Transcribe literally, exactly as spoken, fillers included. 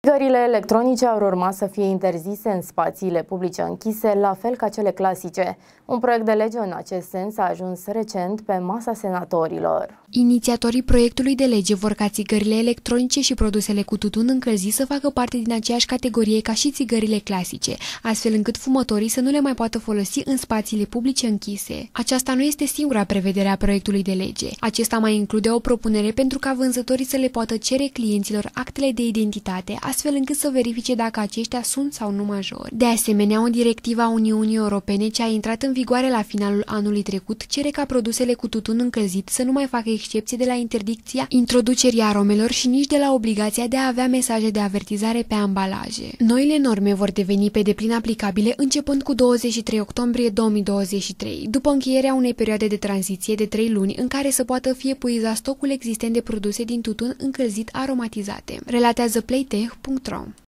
Țigările electronice ar urma să fie interzise în spațiile publice închise, la fel ca cele clasice. Un proiect de lege în acest sens a ajuns recent pe masa senatorilor. Inițiatorii proiectului de lege vor ca țigările electronice și produsele cu tutun încălzit să facă parte din aceeași categorie ca și țigările clasice, astfel încât fumătorii să nu le mai poată folosi în spațiile publice închise. Aceasta nu este singura prevedere a proiectului de lege. Acesta mai include o propunere pentru ca vânzătorii să le poată cere clienților actele de identitate, astfel încât să verifice dacă aceștia sunt sau nu majori. De asemenea, o directivă a Uniunii Europene ce a intrat în vigoare la finalul anului trecut cere ca produsele cu tutun încălzit să nu mai facă excepție de la interdicția introducerii aromelor și nici de la obligația de a avea mesaje de avertizare pe ambalaje. Noile norme vor deveni pe deplin aplicabile începând cu douăzeci și trei octombrie două mii douăzeci și trei, după încheierea unei perioade de tranziție de trei luni în care să poată fi epuizat stocul existent de produse din tutun încălzit aromatizate, relatează playtech punct ro.